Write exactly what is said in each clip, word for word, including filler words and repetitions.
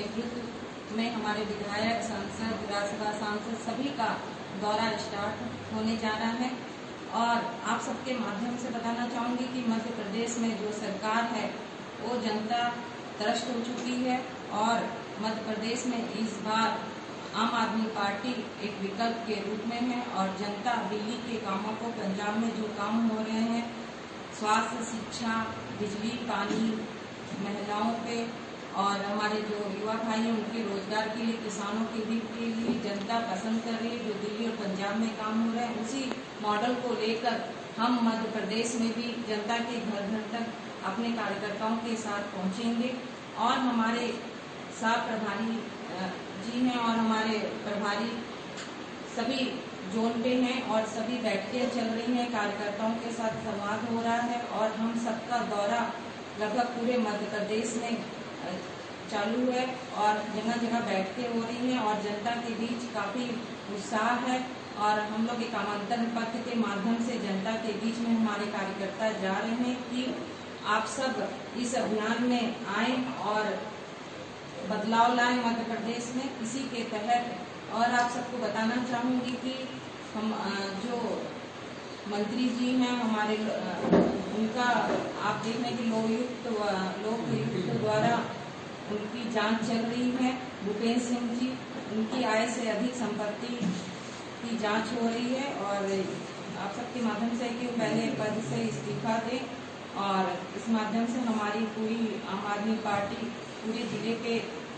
नेतृत्व में हमारे विधायक, सांसद, राज्यसभा सांसद सभी का दौरा स्टार्ट होने जा रहा है। और आप सबके माध्यम से बताना चाहूंगी कि मध्य प्रदेश में जो सरकार है वो जनता त्रस्त हो चुकी है और मध्य प्रदेश में इस बार आम आदमी पार्टी एक विकल्प के रूप में है और जनता दिल्ली के कामों को, पंजाब में जो काम हो रहे हैं स्वास्थ्य, शिक्षा, बिजली, पानी, महिलाओं पे और हमारे जो युवा भाई हैं उनके रोजगार के लिए, किसानों के हित के लिए जनता पसंद कर रही है। जो दिल्ली और पंजाब में काम हो रहा है उसी मॉडल को लेकर हम मध्य प्रदेश में भी जनता के घर घर तक अपने कार्यकर्ताओं के साथ पहुंचेंगे। और हमारे साथ प्रभारी जी हैं और हमारे प्रभारी सभी जोन पे हैं और सभी बैठकें चल रही हैं, कार्यकर्ताओं के साथ संवाद हो रहा है और हम सबका दौरा लगभग पूरे मध्य प्रदेश में चालू है और जगह जगह बैठकें हो रही हैं और जनता के बीच काफी उत्साह है। और हम लोग एक आमंत्रण पत्र के माध्यम से जनता के बीच में हमारे कार्यकर्ता जा रहे हैं कि आप सब इस अभियान में आए और बदलाव लाए मध्य प्रदेश में। इसी के तहत और आप सबको बताना चाहूंगी कि हम जो मंत्री जी हैं हमारे, उनका आप देख रहे हैं कि लोकयुक्त लोकयुक्त द्वारा उनकी जांच चल रही है। भूपेंद्र सिंह जी, उनकी आय से अधिक संपत्ति की जांच हो रही है और आप सबके माध्यम से कि पहले पद से इस्तीफा दें और इस माध्यम से हमारी पूरी आम आदमी पार्टी पूरे जिले पे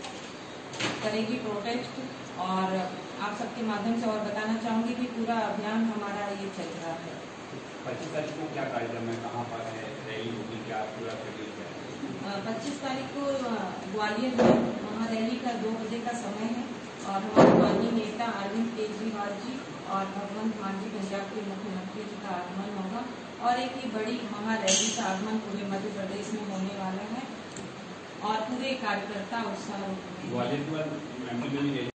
करेगी प्रोटेस्ट। और आप सबके माध्यम से और बताना चाहूंगी कि पूरा अभियान हमारा ये चल रहा है। पच्चीस तारीख को क्या कार्यक्रम है, कहाँ पर है, रैली होगी, क्या पूरा शेड्यूल है? पच्चीस तारीख को ग्वालियर में वहाँ रैली का दो बजे का समय है और हमारे माननीय नेता अरविंद केजरीवाल जी और भगवंत मान जी पंजाब के मुख्यमंत्री जी का आगमन होगा और एक ही बड़ी महारैली का आगमन पूरे मध्य प्रदेश में होने वाला है और पूरे कार्यकर्ता उत्साह